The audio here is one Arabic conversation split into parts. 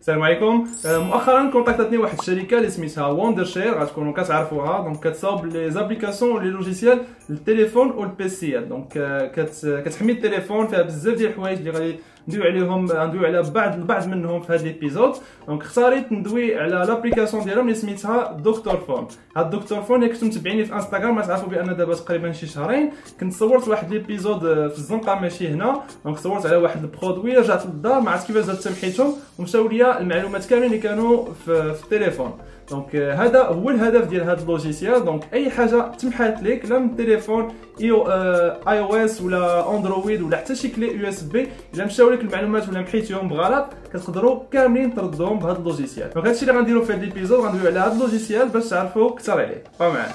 السلام عليكم. مؤخرا كونتاكتاتني واحد الشركه اللي سميتها وندرشير، غتكونوا كتعرفوها. دونك كتصاوب لي زابليكاسيون ولي لوجيسيال للتليفون والبيسيات. دونك كتحمي التليفون، فيها بزاف ديال الحوايج اللي غادي ندوي على بعض منهم في هذا ليبيزود. دونك اختاريت ندوي على لابليكاسيون ديالهم اللي سميتها دكتور فون. هاد دكتور فون اللي كنتو متابعيني في انستغرام تعرفوا بان دابا تقريبا شي شهرين كنت صورت واحد ليبيزود في الزنقه ماشي هنا. دونك صورت على واحد البرودوي، رجعت للدار ما عرفت كيفاش زدت تمحيتهم ومشاو ليا المعلومات كاملين اللي كانوا في التليفون. دونك هذا هو الهدف ديال هذا اللوجيسيال. دونك اي حاجه تمحات لك لا من التليفون اي او اس ولا اندرويد ولا حتى شي كلي يو اس بي، الا مشاو لك المعلومات ولا محيتيهم بغلط كتقدروا كاملين تردوهم بهذا اللوجيسيال. دونك هادشي اللي غنديروا في هذا ليبيزود، غندويو على هذا اللوجيسيال باش تعرفوا اكثر عليه. بقاو معنا.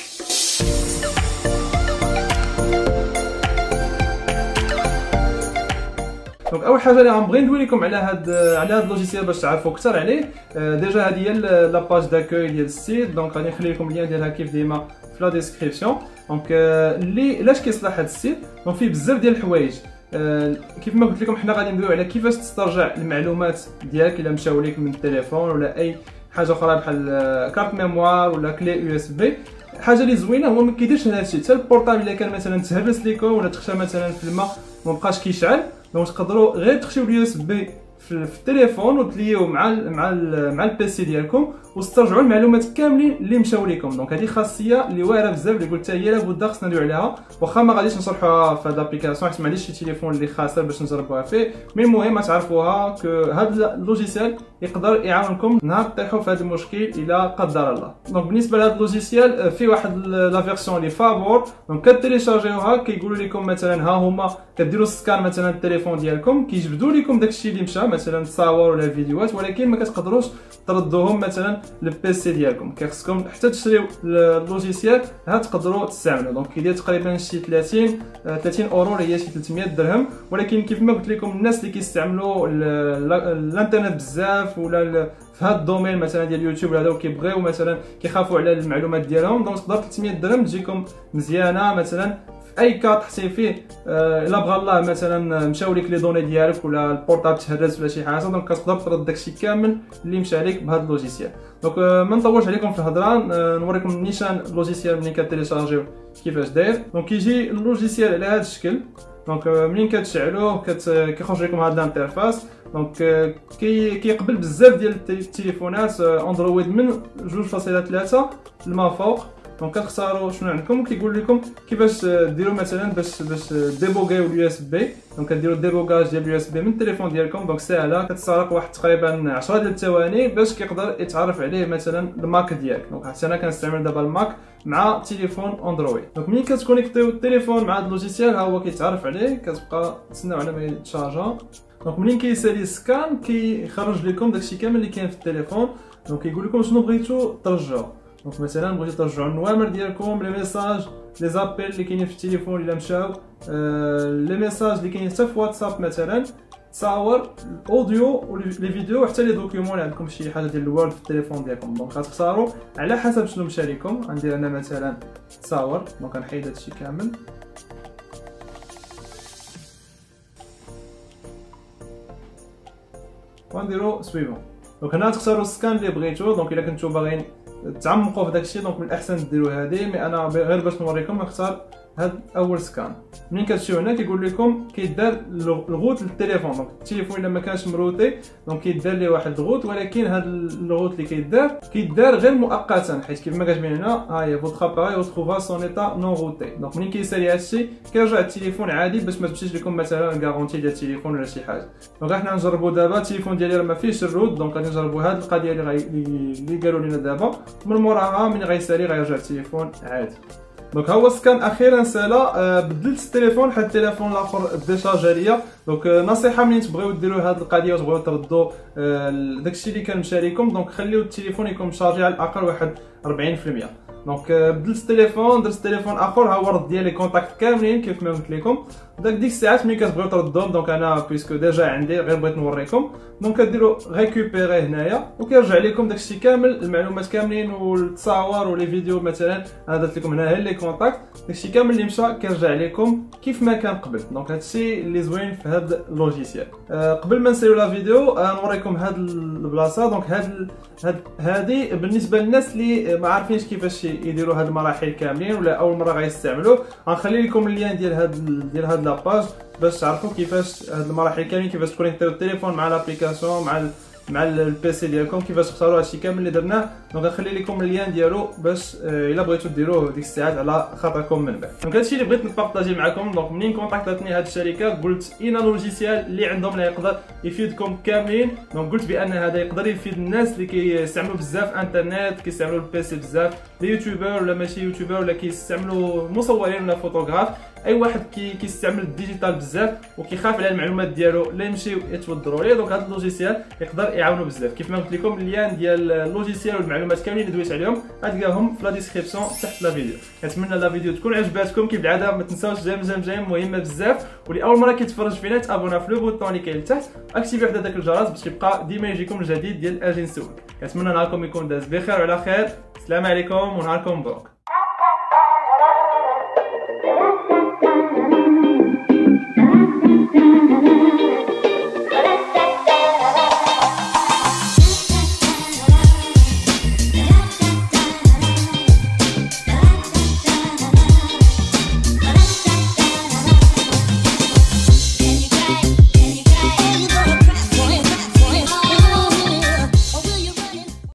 دونك اول حاجه اللي غنبغي ندوي لكم على هذا اللوجيسيال باش تعرفوا اكثر عليه. ديجا هذه هي لاباج داكوي ديال السيت. دونك غادي نخلي لكم اللين ديالها كيف ديما في لا ديسكريبسيون. دونك اللي علاش كيصلح هذا السيت، دونك فيه بزاف ديال الحوايج. كيف ما قلت لكم حنا غادي ندويو على كيفاش تسترجع المعلومات ديالك الا مشاو لك من التليفون ولا اي حاجه اخرى بحال كارت ميموار ولا كلي يو اس بي. الحاجه اللي زوينه هو ما كيديرش هذا الشيء، حتى البورطابل الا كان مثلا تهرس لكم ولا تخشى مثلا في الماء ما بقاش كيشعل. دونك تقدروا غير تخشيو اليو اس بي في التليفون وتليو مع البيسي ديالكم وتسترجعوا المعلومات كاملين اللي مشاو لكم. دونك هذه خاصيه اللي واعره بزاف اللي قلت هي لابد خصنا ندويو عليها، واخا ما غاديش نشرحوها في هاد لابليكاسيون حيت معليش شي تليفون اللي خاسر باش نجربوها فيه. مي المهم تعرفوها هذا اللوجيسيال يقدر يعاونكم نهار طيحوا في هذا المشكل الى قدر الله. دونك بالنسبه لهذا اللوجيسيال في واحد لا فيرسيون اللي فابور، دونك كتيليشارجيوها كيقولوا لكم مثلا ها هما كديروا سكان مثلا التليفون ديالكم كيجبدوا لكم داكشي اللي مشى مثلا تصاور ولا فيديوهات، ولكن ما كتقدروش تردوهم مثلا للبيسي ديالكم. كيخصكم حتى تشريو اللوجيسيال ها تقدروا تستعملوا. دونك كيدير تقريبا شي 30 اورو اللي هي شي 300 درهم. ولكن كيف ما قلت لكم الناس اللي كيستعملوا الانترنت بزاف ولا في هذا الدومين مثلا ديال اليوتيوب ولا هذا كيبغيو مثلا كيخافوا على المعلومات ديالهم، دونك تقدر 300 درهم تجيكم مزيانه مثلا اي كارت تحسي فيه الا بغى الله مثلا مشاو لك لي دوني ديالك ولا البورطابل تهرس ولا شي حاجه، دونك كتقدر ترد داكشي كامل اللي مشى عليك بهذا اللوجيسيال. دونك ما نطولش عليكم في الهضره، نوريكم نيشان اللوجيسيال ملي كتيليشارجيو كيفاش داير. دونك كيجي اللوجيسيال على هذا الشكل. دونك منين كتشعلوه كيخرج لكم هذا الانترفاس. دونك كيقبل بزاف ديال التليفونات اندرويد من 2.3 لما فوق. دونك كتختاروا شنو عندكم وكيقول لكم كيفاش ديروا مثلا باش ديبوغيو اليو اس بي. دونك كديروا ديبوغاج ديال اليو اس بي من التليفون ديالكم. دونك ساهله كتستغرق واحد تقريبا 10 ديال الثواني باش كيقدر يتعرف عليه مثلا الماك ديالك. دونك حتى انا كنستعمل دابا الماك مع تليفون اندرويد. دونك ملي كتكونيكتيو التليفون مع هذا اللوجيسيال ها هو كيتعرف عليه، كتبقى تسناو على ما يتشارجا. دونك منين كيسالي سكان كيخرج لكم داكشي كامل اللي كاين في التليفون. دونك كيقول لكم شنو بغيتو ترجعوا. دونك مثلا بغيتو ترجعوا النوامر ديالكم، لي ميساج، لي زابيل اللي كاينين في التليفون الا مشاو، لي ميساج اللي كاينين حتى في واتساب مثلا، تصاور الاوديو ولي فيديو وحتى لي دوكيومون اللي عندكم شي حاجه ديال الوورد في التليفون ديالكم. دونك غتختاروا على حسب شنو مشى لكم. غندير انا مثلا تصاور، دونك غنحيد هادشي كامل ونديرو سويفون. دونك هنا تختاروا السكان اللي بغيتو. دونك الا كنتو باغيين تعمقوا في داكشي دونك من الاحسن ديروا هذه، مي انا غير باش نوريكم نختار هاد اول سكان. منين كتمشيو هنا كيقول لكم كيدار الغوت للتليفون. دونك التليفون الا ما كانش مروتي دونك كيدار ليه واحد الغوت، ولكن هاد الغوت اللي كيدار غير مؤقتا، حيت كيف ما كتبين هنا ها هي فوتر اباري وتروفا سون ايتا نون روتي. دونك منين كيسالي هادشي كيرجع التليفون عادي باش ما تمشيش لكم مثلا الكارونتي ديال التليفون ولا شي حاجه. دونك حنا نجربوا دابا التليفون ديالي راه ما فيهش الروت. دونك غادي نجربوا هاد القضيه اللي قالوا لنا دابا. من موراها من غيسالي غيرجع التليفون عادي. دونك ها هو السكان اخيرا سالا. بدلت التليفون حيت التليفون الاخر ديشارجا ليا. دونك نصيحه منين تبغيو ديروا هاد القضيه وتبغيو تردوا داكشي اللي كان مشى لكم، دونك خليو التليفون يكون مشارجي على الاقل واحد 40%. دونك بدلت التليفون، درت التليفون اخر ها هو رد ديال لي كونتاكت كاملين كيف ما قلت لكم. ديك الساعات ملي كتبغيو تردوهم، دونك انا بيسكو ديجا عندي غير بغيت نوريكم. دونك كديروا ريكوبيري هنايا وكيرجع لكم داكشي كامل، المعلومات كاملين والتصاور ولي فيديو مثلا. انا درت لكم هنا لي كونتاكت، داكشي كامل اللي مشى كيرجع لكم كيف ما كان قبل. دونك هادشي اللي زوين في هذا اللوجيسيال. قبل ما نسيو لا فيديو نوريكم هاد البلاصه. دونك هذه بالنسبه للناس اللي ما عارفينش كيفاش يديروا هاد المراحل كاملين ولا اول مره غيستعملوه، غنخلي لكم اللين ديال هاد لاباج باش تعرفوا كيفاش هاد المراحل كاملين، كيفاش تكونيكتيو التليفون مع لابليكاسيون مع البيسي ديالكم، كيفاش تختاروا هادشي كامل اللي درناه. دونك غنخلي لكم اللين ديالو باش الا بغيتو ديروه ديك الساعات على خاطركم من بعد. دونك هادشي اللي بغيت نبارطاجي معكم. دونك منين كونتاكتاتني هاد الشركه قلت اين لوجيسيال اللي عندهم اللي يقدر يفيدكم كاملين. دونك قلت بان هذا يقدر يفيد الناس اللي كيستعملوا بزاف انترنت، كيستعملوا البيسي بزاف، لي يوتيوبر ولا ماشي يوتيوبر ولا كيستعملوا مصورين ولا فوتوغراف، اي واحد كيستعمل الديجيتال بزاف وكيخاف على المعلومات ديالو لا يمشيو يتوضروا ليه. دونك هذا اللوجيسيال يقدر يعاونوا بزاف. كيف ما قلت لكم اللين ديال اللوجيسيال والمعلومات كاملين اللي دويت عليهم غتلقاهم في لا ديسكريبسيون تحت لا فيديو. كنتمنى لا فيديو تكون عجباتكم. كيف العاده ما تنساوش جيم مهمه بزاف، واللي اول مره كيتفرج فينا تابونا في لو بوطون اللي كاين لتحت، اكتيفي حدا داك الجرس باش يبقى ديما يجيكم الجديد ديال اجي نسولك. كنتمنى نهاركم يكون داز بخير وعلى خير. السلام عليكم ونهاركم مبروك.